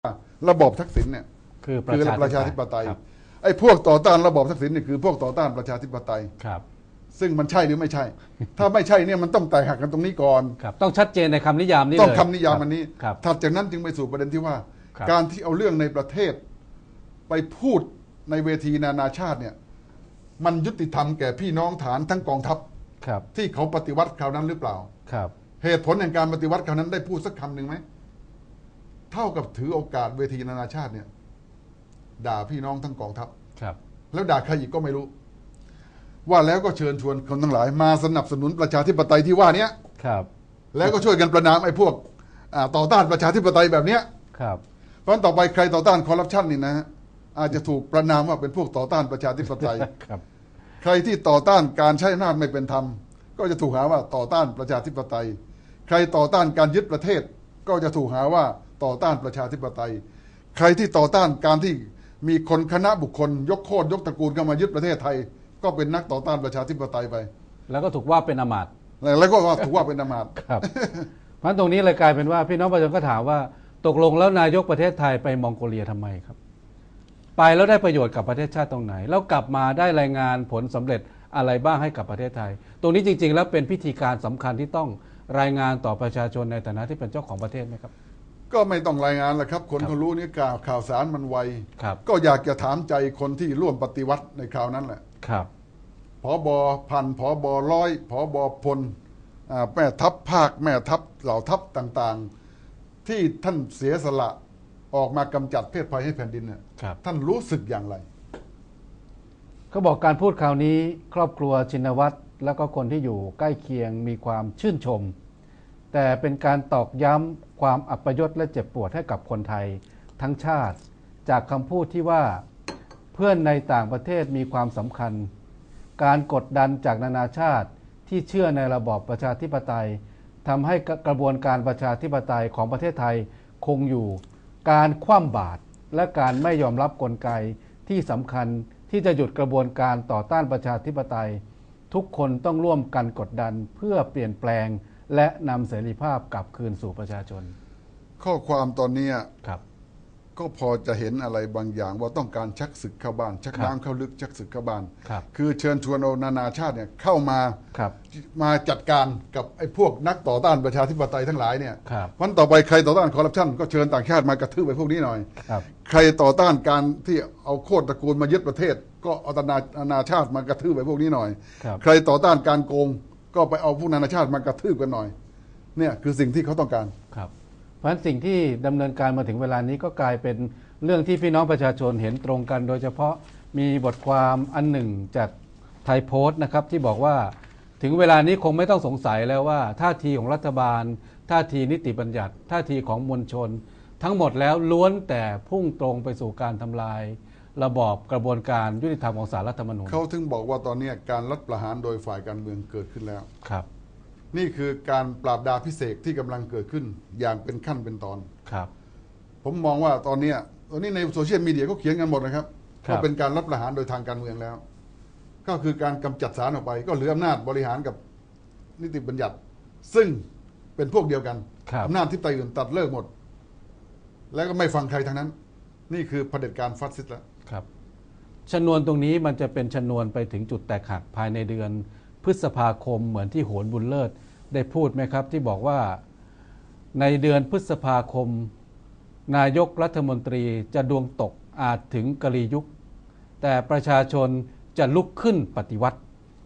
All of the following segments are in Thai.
ระบอบทักษิณเนี่ยคือประชาธิปไตยไอ้พวกต่อต้านระบอบทักษิณนี่คือพวกต่อต้านประชาธิปไตยครับซึ่งมันใช่หรือไม่ใช่ ถ้าไม่ใช่เนี่ยมันต้องแตกหักกันตรงนี้ก่อนครับต้องชัดเจนในคำนิยามนี้เลยต้องคำนิยามอันนี้ครับถัดจากนั้นจึงไปสู่ประเด็นที่ว่าครับการที่เอาเรื่องในประเทศไปพูดในเวทีนานาชาติเนี่ยมันยุติธรรมแก่พี่น้องฐานทั้งกองทัพครับที่เขาปฏิวัติคราวนั้นหรือเปล่าครับเหตุผลแห่งการปฏิวัติคราวนั้นได้พูดสักคำหนึ่งไหมเท่ากับถือโอกาสเวทีนานาชาติเนี่ยด่าพี่น้องทั้งกองทัพครับแล้วด่าใครอีกก็ไม่รู้ ว่าแล้วก็เชิญชวนคนทั้งหลายมาสนับสนุนประชาธิปไตยที่ว่านี้ครับแล้วก็ช่วยกันประณามไอ้พวกต่อต้านประชาธิปไตยแบบเนี้ยครับเพราะฉะนั้นต่อไปใครต่อต้านคอร์รัปชันนี่นะฮะอาจจะถูกประณามว่าเป็นพวกต่อต้านประชาธิปไตยครับใครที่ต่อต้านการใช้อำนาจไม่เป็นธรรมก็จะถูกหาว่าต่อต้านประชาธิปไตย ใครต่อต้านการยึดประเทศ ก็จะถูกหาว่าต่อต้านประชาธิปไตย ใครที่ต่อต้านการที่มีคนคณะบุคคล ยกโคตรยกตระกูลเข้ามายึดประเทศไทย ก็เป็นนักต่อต้านประชาธิปไตยไปแล้วก็ถูกว่าเป็นอมาตย์แล้วก็ถูกว่าเป็นอมาตย์ครับ เพราะฉะนั้นตรงนี้เลยกลายเป็นว่าพี่น้องประชาชนก็ถามว่าตกลงแล้วนายกประเทศไทยไปมองโกเลียทำไมครับ ไปแล้วได้ประโยชน์กับประเทศชาติตรงไหน แล้วกลับมาได้รายงานผลสำเร็จอะไรบ้างให้กับประเทศไทย ตรงนี้จริง ๆ แล้วเป็นพิธีการสำคัญที่ต้องรายงานต่อประชาชนในฐานะที่เป็นเจ้าของประเทศไหมครับก็ไม่ต้องรายงานแหละครับ คนเขารู้นี่ข่าวสารมันไวครับก็อยากจะถามใจคนที่ร่วมปฏิวัติในคราวนั้นแหละครับผบพันผบร้อยผบพลแม่ทัพภาคแม่ทัพเหล่าทัพต่างๆ ที่ท่านเสียสละออกมากำจัดเพศภัยให้แผ่นดินเนี่ยครับท่านรู้สึกอย่างไรเขาบอกการพูดคราวนี้ครอบครัวชินวัตรแล้วก็คนที่อยู่ใกล้เคียงมีความชื่นชม แต่เป็นการตอกย้ำความอัปยศและเจ็บปวดให้กับคนไทยทั้งชาติ จากคำพูดที่ว่าเพื่อนในต่างประเทศมีความสำคัญ การกดดันจากนานาชาติที่เชื่อในระบอบประชาธิปไตยทำให้กระบวนการประชาธิปไตยของประเทศไทยคงอยู่ การคว่ำบาตรและการไม่ยอมรับกลไกที่สำคัญที่จะหยุดกระบวนการต่อต้านประชาธิปไตย ทุกคนต้องร่วมกันกดดันเพื่อเปลี่ยนแปลงและนำเสรีภาพกลับคืนสู่ประชาชนข้อความตอนนี้ครับก็พอจะเห็นอะไรบางอย่างว่าต้องการชักศึกเข้าบ้าน ชักน้ำเข้าลึกชักศึกเข้าบ้านครับคือเชิญชวนเอานานาชาติเนี่ยเข้ามาครับมาจัดการกับไอ้พวกนักต่อต้านประชาธิปไตยทั้งหลายเนี่ยครับวันต่อไปใครต่อต้านคอร์รัปชันก็เชิญต่างชาติมากระทืบไปพวกนี้หน่อยครับใครต่อต้านการที่เอาโคตรตระกูลมายึดประเทศ ก็เอานานาชาติมากระทืบไปพวกนี้หน่อยครับใครต่อต้านการโกงก็ไปเอาพวกนานาชาติมากระทืบกันหน่อยเนี่ยคือสิ่งที่เขาต้องการครับ เพราะฉะนั้นสิ่งที่ดำเนินการมาถึงเวลานี้ก็กลายเป็นเรื่องที่พี่น้องประชาชนเห็นตรงกัน โดยเฉพาะมีบทความอันหนึ่งจากไทยโพสต์นะครับที่บอกว่าถึงเวลานี้คงไม่ต้องสงสัยแล้วว่าท่าทีของรัฐบาลท่าทีนิติบัญญัติท่าทีของมวลชน ทั้งหมดแล้วล้วนแต่พุ่งตรงไปสู่การทำลาย ระบอบกระบวนการยุติธรรมของศาลรัฐธรรมนูญเขาถึงบอกว่าตอนนี้การรัฐประหารโดยฝ่ายการเมืองเกิดขึ้นแล้วครับนี่คือการปราบดาพิเศษที่กำลังเกิดขึ้นอย่างเป็นขั้นเป็นตอนครับผมมองว่าตอนนี้ในโซเชียลมีเดียก็เขียนกันหมดนะครับครับว่าเป็นการรัฐประหารโดยทางการเมืองแล้ว ก็คือการกำจัดศาลออกไป ก็เหลืออำนาจบริหารกับนิติบัญญัติ ซึ่งเป็นพวกเดียวกันครับอำนาจที่ไตอื่นตัดเลิกหมด แล้วก็ไม่ฟังใครทั้งนั้น นี่คือเผด็จการฟาสซิสต์แล้วครับชนวนตรงนี้มันจะเป็นชนวนไปถึงจุดแตกหักภายในเดือนพฤษภาคมเหมือนที่โหนบุญเลิศได้พูดไหมครับ ที่บอกว่าในเดือนพฤษภาคม นายกรัฐมนตรีจะดวงตกอาจถึงกลียุค แต่ประชาชนจะลุกขึ้นปฏิวัติ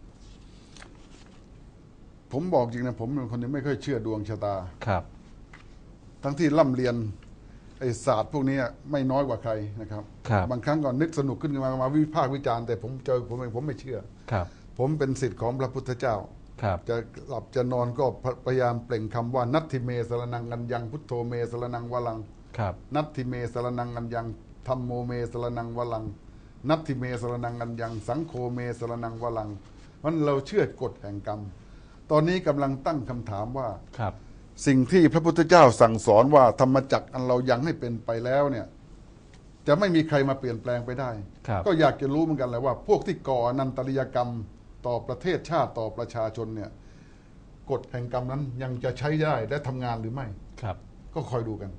ผมบอกจริงนะผมเป็นคนที่ไม่ค่อยเชื่อดวงชะตาครับทั้งที่ร่ำเรียนไอ้ศาสตร์พวกนี้ไม่น้อยกว่าใครนะครับครับบางครั้งก็นึกสนุกขึ้นมาวิพากษ์วิจารณ์แต่ผมเจอผมเองผมไม่เชื่อครับผมเป็นศิษย์ของพระพุทธเจ้าครับจะหลับจะนอนก็พยายามเปล่งคำว่านัตถิเมสรนังอัญญังพุทโธเมสรนังวลังครับนัตถิเมสรนังอัญญังธัมโมเมสรนังวลัง นัตถิเมสรนังอัญญังสังโฆเมสรนังวลังมันเราเชื่อกฎแห่งกรรม ตอนนี้กำลังตั้งคำถามว่าครับสิ่งที่พระพุทธเจ้าสั่งสอนว่าธรรมจักรอันเรายังให้เป็นไปแล้วเนี่ยจะไม่มีใครมาเปลี่ยนแปลงไปได้ครับก็อยากจะรู้เหมือนกันเลยว่า พวกที่ก่ออนันตริยกรรมต่อประเทศชาติต่อประชาชนเนี่ยกฎแห่งกรรมนั้นยังจะใช้ได้และทำงานหรือไม่ครับก็คอยดูกัน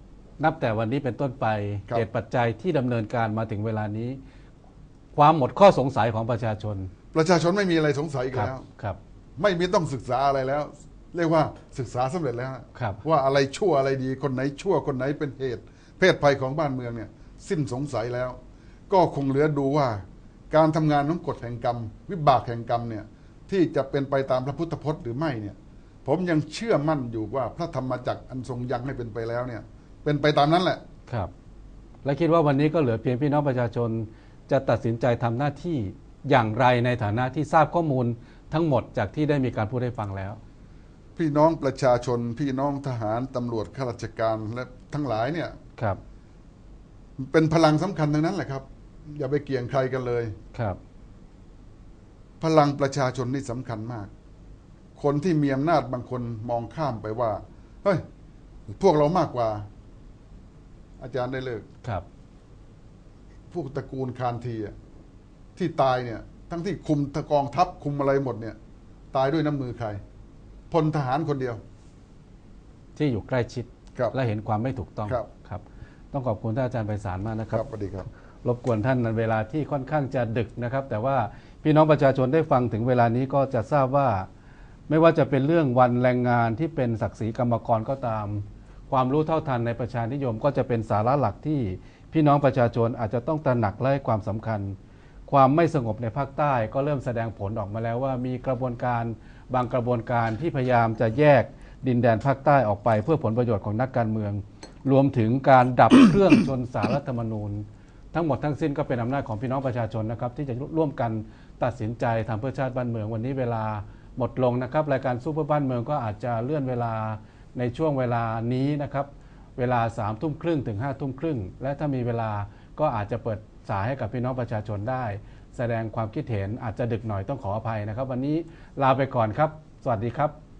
นับแต่วันนี้เป็นต้นไปครับเหตุปัจจัยที่ดำเนินการมาถึงเวลานี้ ความหมดข้อสงสัยของประชาชนประชาชนไม่มีอะไรสงสัยอีกครับแล้วครับไม่มีต้องศึกษาอะไรแล้ว เรียกว่าศึกษาสำเร็จแล้วครับว่าอะไรชั่วอะไรดีคนไหนชั่วคนไหนเป็นเหตุเพศภัยของบ้านเมืองเนี่ยสิ้นสงสัยแล้ว ก็คงเหลือดูว่าการทำงานของกฎแห่งกรรม วิบากแห่งกรรมเนี่ยที่จะเป็นไปตามพระพุทธพจน์หรือไม่เนี่ยผมยังเชื่อมั่นอยู่ว่าพระธรรมจักรอันทรงยังให้เป็นไปแล้วเนี่ยเป็นไปตามนั้นแหละครับ และคิดว่าวันนี้ก็เหลือเพียงพี่น้องประชาชนจะตัดสินใจทำหน้าที่อย่างไรในฐานะที่ทราบข้อมูลทั้งหมดจากที่ได้มีการพูดให้ฟังแล้วพี่น้องประชาชนพี่น้องทหารตำรวจข้าราชการและทั้งหลายเนี่ยครับเป็นพลังสำคัญทั้งนั้นแหละครับ อย่าไปเกี่ยงใครกันเลยครับพลังประชาชนนี่สำคัญมาก คนที่มีอำนาจบางคนมองข้ามไปว่าเฮ้ยพวกเรามากกว่า อาจารย์ได้เลิกครับพวกตระกูลคานทีอะที่ตายเนี่ย ทั้งที่คุมกองทัพคุมอะไรหมดเนี่ย ตายด้วยน้ำมือใครพลทหารคนเดียวที่อยู่ใกล้ชิดครับและเห็นความไม่ถูกต้องครับครับ ต้องขอบคุณท่านอาจารย์ไพศาลมากนะคครัรับ บสวัสดีครับรบกวนท่านในเวลาที่ค่อนข้างจะดึกนะครับ แต่ว่าพี่น้องประชาชนได้ฟังถึงเวลานี้ก็จะทราบว่า ไม่ว่าจะเป็นเรื่องวันแรงงานที่เป็นศักดิ์ศรีกรรมกรก็ตาม ความรู้เท่าทันในประชานิยมก็จะเป็นสาระหลักที่พี่น้องประชาชนอาจจะต้องตระหนักและให้ความสำคัญ ความไม่สงบในภาคใต้ก็เริ่มแสดงผลออกมาแล้วว่ามีกระบวนการบางกระบวนการที่พยายามจะแยกดินแดนภาคใต้ออกไปเพื่อผลประโยชน์ของนักการเมือง รวมถึงการดับ เครื่องชนสารรัฐธรรมนูญ ทั้งหมดทั้งสิ้นก็เป็นอำนาจของพี่น้องประชาชนนะครับที่จะร่วมกันตัดสินใจทำเพื่อชาติบ้านเมืองวันนี้เวลาหมดลงนะครับรายการสู้เพื่อบ้านเมืองก็อาจจะเลื่อนเวลาในช่วงเวลานี้นะครับเวลา3:30 ถึง5:30และถ้ามีเวลาก็อาจจะเปิดสายให้กับพี่น้องประชาชนได้ แสดงความคิดเห็นอาจจะดึกหน่อยต้องขออภัยนะครับ วันนี้ลาไปก่อนครับ สวัสดีครับ